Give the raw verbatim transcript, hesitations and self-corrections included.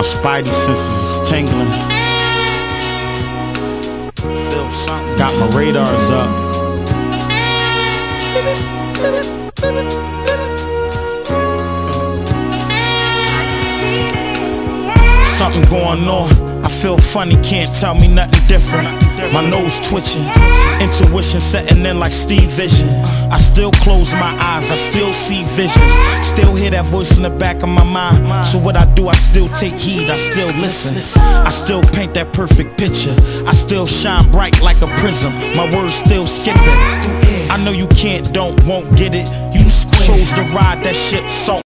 My spidey senses is tingling. Feel something. Got my radars up. Something going on. I feel funny, can't tell me nothing different. My nose twitching, intuition setting in like Steve Vision. I still close my eyes, I still see visions. Still hear that voice in the back of my mind. So what I do, I still take heed, I still listen. I still paint that perfect picture. I still shine bright like a prism. My words still skipping. I know you can't, don't, won't get it. You chose to ride that ship, so